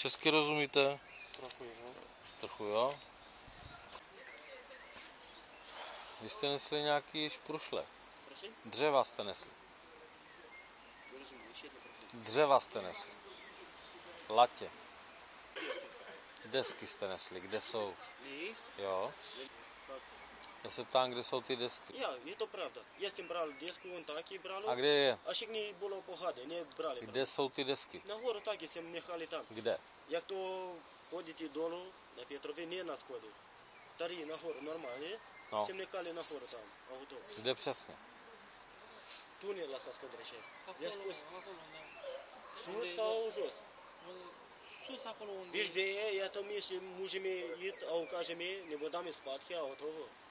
Česky rozumíte? Trochu, jo. Trochu jo. Vy jste nesli nějaký šprušle. Prosím? Dřeva jste nesli. Nerozumím, ještě jedno, prosím. Dřeva jste nesli. Latě. Desky jste nesli. Kde jsou? My? Jo. Fakt. Já se ptám, kde jsou ty desky. Já, je to pravda. Já jsem bral desku, on taky bral. A kde je? A všichni bylo pohádě, ne brali. Kde jsou ty desky? Nahoru taky jsem nechali tam. Kde? Jak to ходите долу на Петрове, не на сходе. Tady nahoru normálně, No. jsem nechali nahoru tam, auto. Kde přesně? Tunel la s-a scădrășe. I-a spus, sus sau jos? Sus acolo unde... Deci de ei, iată mie și mujii mei, au caje mei, ne bădam în spate, auto.